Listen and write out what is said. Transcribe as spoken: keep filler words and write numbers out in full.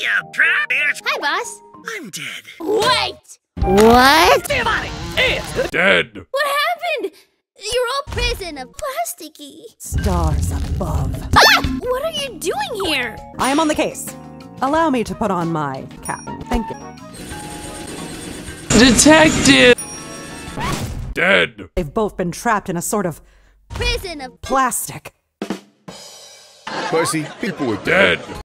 you trappers! Hi, boss. I'm dead. Wait! What? It's dead. What happened? You're all prison of plasticky. Stars above. Ah! What are you doing here? I am on the case. Allow me to put on my cap. Thank you. Detective! Dead. They've both been trapped in a sort of Prison of plastic. Percy, people are Dead.